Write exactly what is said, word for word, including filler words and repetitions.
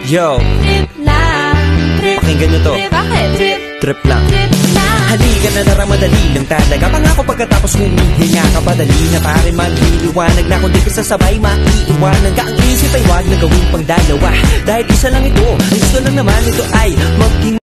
Yo, Trip lang, trip, pakinggan nyo to. trip, bakit? Trip, Trip lang. trip lang. Halika na nara, madali lang talaga. Pangako pagkatapos humihinga ka pa, dali na pare magliliwanag na kung di ka sasabay maiiwanan ka. Ang isip ay wag na gawin pang dalawa, dahil isa lang ito. Ang gusto lang naman ito ay maging